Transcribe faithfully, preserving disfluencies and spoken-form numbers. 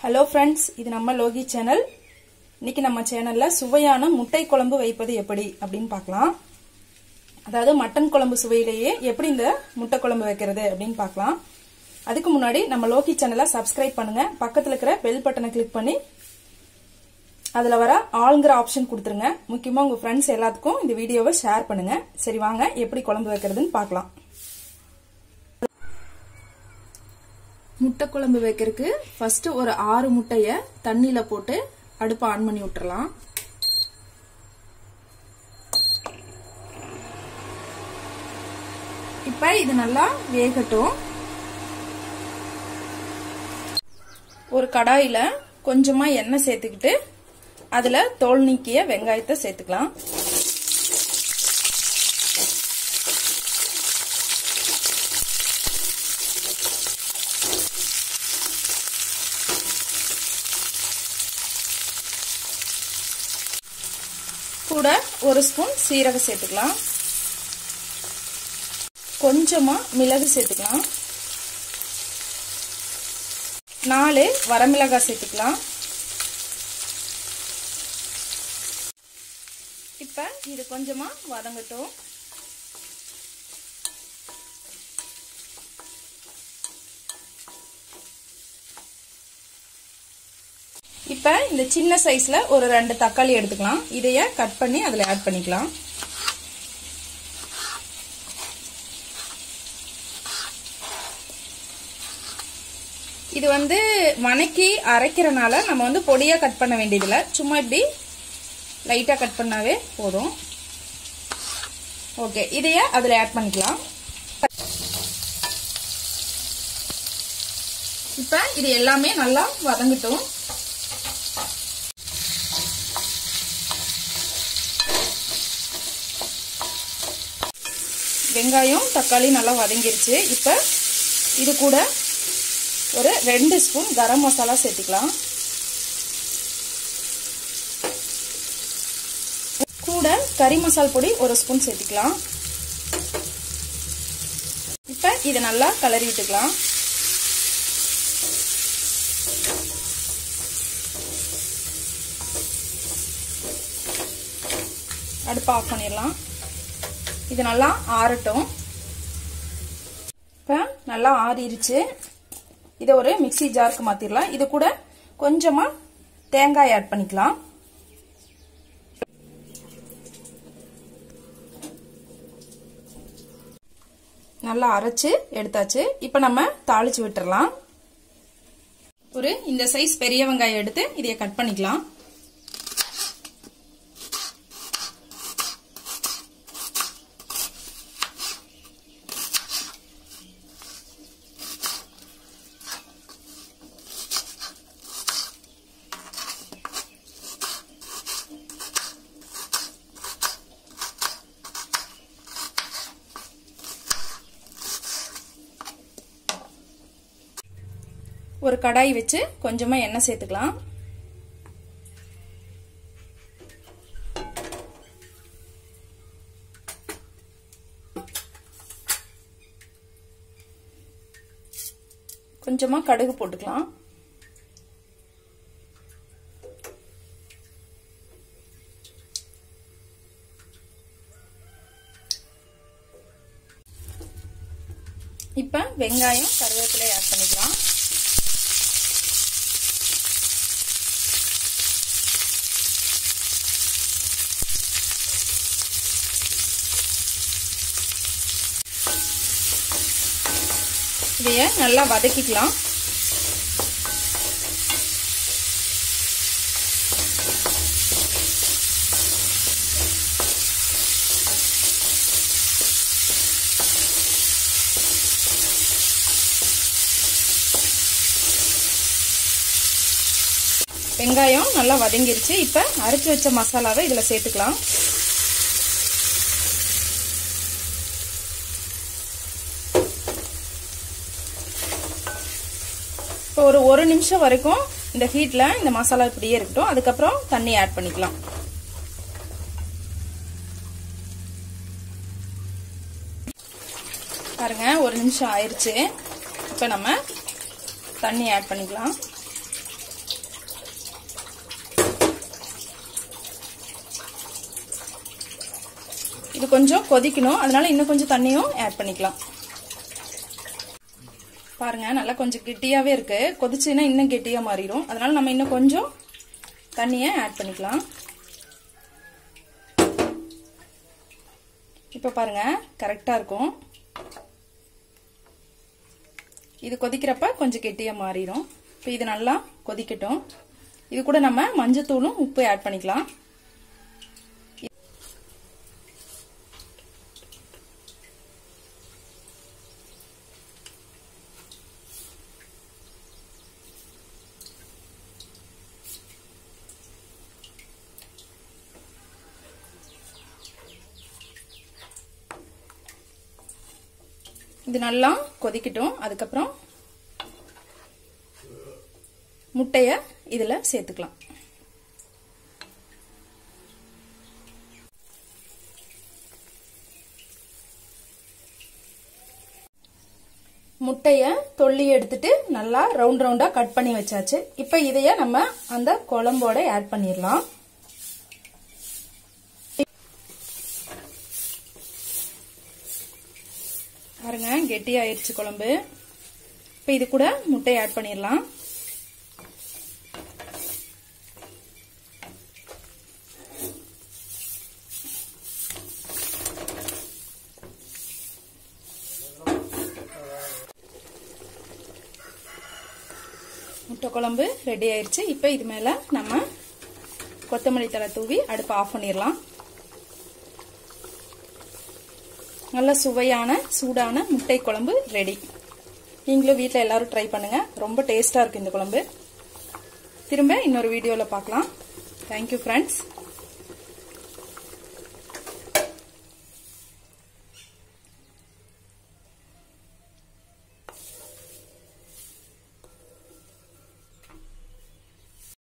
Hello friends, இது நம்ம Loki channel. இன்னைக்கு நம்ம சேனல்ல சுவையான முட்டை குழம்பு வைப்பது எப்படி அப்படின்னு பார்க்கலாம். அதாவது மட்டன் குழம்பு சுவையிலேயே எப்படி இந்த முட்டை குழம்பு வைக்கிறது அப்படின்னு பார்க்கலாம். அதுக்கு முன்னாடி நம்ம லோகி சேனலை சப்ஸ்கிரைப் பண்ணுங்க. பக்கத்துல இருக்கிற பெல் பட்டனை கிளிக் பண்ணி அதுல வர ஆல்ங்கிற ஆப்ஷன் கொடுத்துருங்க. முக்கியமா உங்க ஃப்ரெண்ட்ஸ் எல்லாத்துக்கும் இந்த வீடியோவை ஷேர் பண்ணுங்க. சரி, வாங்க எப்படி குழம்பு வைக்கிறதுன்னு பார்க்கலாம். முட்டை குழம்பு வைக்கிறதுக்கு ஃபர்ஸ்ட் ஒரு ஆறு முட்டைய தண்ணியில போட்டு அடுப்பை ஆன் பண்ணி விட்டுறலாம். இப்ப இது நல்லா வேகட்டும். ஒரு கடாயில கொஞ்சமா எண்ணெய் சேர்த்துக்கிட்டு அதுல தோல் நீக்கிய வெங்காயத்தை சேர்த்துக்கலாம். கூட ஒரு ஸ்பூன் சீரகம் சேர்த்துக்கலாம். கொஞ்சமா மிளகு சேர்த்துக்கலாம். நாலு வரமிளகாய் சேர்த்துக்கலாம். இப்ப இது கொஞ்சமா வதங்கட்டும். இப்ப இந்த சின்ன சைஸ்ல ஒரு ரெண்டு தக்காளி எடுத்துக்கலாம். இதைய கட் பண்ணி அதுல ஆட் பண்ணிக்கலாம். இது வந்து வணக்கி அரைக்கிறனால நம்ம வந்து பொடியா கட் பண்ண வேண்டியதில்லை. சும்மா இப்படி லைட்டா கட் பண்ணாவே போதும். ஓகே, இதைய அதுல ஆட் பண்ணிக்கலாம். இப்ப இது எல்லாமே நல்லா வதங்கட்டும். வெங்காயம் தக்காளி நல்லா வதங்கிருச்சு. இப்ப இது கூட ஒரு ரெண்டு ஸ்பூன் கரம் மசாலா சேர்த்துக்கலாம். கூட கறி மசால் பொடி ஒரு ஸ்பூன் சேர்த்துக்கலாம். இப்ப இதை நல்லா கலரி விட்டுக்கலாம். அடுப்பை ஆஃப் பண்ணிடலாம். இது நல்லா ஆறட்டும். இப்ப நல்லா ஆறிடுச்சு. இதை ஒரு மிக்சி ஜாருக்கு மாத்திரலாம். இது கூட கொஞ்சமா தேங்காய் ஆட் பண்ணிக்கலாம். நல்லா அரைச்சு எடுத்தாச்சு. இப்ப நம்ம தாளிச்சு விட்டுறலாம். ஒரு இந்த சைஸ் பெரிய வெங்காயம் எடுத்து இதைய கட் பண்ணிக்கலாம். ஒரு கடாய் வச்சு கொஞ்சமா எண்ணெய் சேர்த்துக்கலாம். கொஞ்சமா கடுகு போட்டுக்கலாம். இப்ப வெங்காயம் கருவேப்பிலை ஆட் பண்ணிக்கலாம். இதைய நல்லா வதக்கிக்கலாம். வெங்காயம் நல்லா வதங்கிருச்சு. இப்ப அரைச்சு வச்ச மசாலாவை இதுல சேர்த்துக்கலாம். ஒரு ஒரு நிமிஷம் வரைக்கும் இந்த ஹீட்ல இந்த மசாலா இப்படியே இருக்கட்டும். அதுக்கப்புறம் தண்ணி ஆட் பண்ணிக்கலாம். பாருங்க, ஒரு நிமிஷம் ஆயிருச்சு. இப்ப நம்ம தண்ணி ஆட் பண்ணிக்கலாம். இது கொஞ்சம் கொதிக்கணும், அதனால இன்னும் கொஞ்சம் தண்ணியும் ஆட் பண்ணிக்கலாம். பாருங்க நல்லா கொஞ்சம் கெட்டியாவே இருக்கு. கொதிச்சுன்னா இன்னும் கெட்டியா மாறிடும். அதனால நம்ம இன்னும் கொஞ்சம் தண்ணியை ஆட் பண்ணிக்கலாம். இப்ப பாருங்க கரெக்டா இருக்கும். இது கொதிக்கிறப்ப கொஞ்சம் கெட்டியா மாறிடும். இப்போ இது நல்லா கொதிக்கட்டும். இது கூட நம்ம மஞ்சத்தூளும் உப்பு ஆட் பண்ணிக்கலாம். இது நல்லா கொதிக்கட்டும். அதுக்கப்புறம் முட்டைய இதுல சேர்த்துக்கலாம். முட்டைய தொல்லி எடுத்துட்டு நல்லா ரவுண்ட் ரவுண்டா கட் பண்ணி வச்சாச்சு. இப்ப இதைய நம்ம அந்த குழம்போட ஆட் பண்ணிடலாம். பாருங்க கெட்டி ஆயிடுச்சு குழம்பு. இப்ப இது கூட முட்டையை ஆட் பண்ணிடலாம். முட்டை குழம்பு ரெடி ஆயிடுச்சு. இப்ப இது மேல நம்ம கொத்தமல்லி தழை தூவி அடுப்பை ஆஃப் பண்ணிடலாம். நல்ல சுவையான சூடான முட்டை குழம்பு ரெடி. நீங்களும் வீட்டில் எல்லாரும் ட்ரை பண்ணுங்க. ரொம்ப டேஸ்டா இருக்கு இந்த குழம்பு. திரும்ப இன்னொரு வீடியோல பார்க்கலாம். Thank you friends.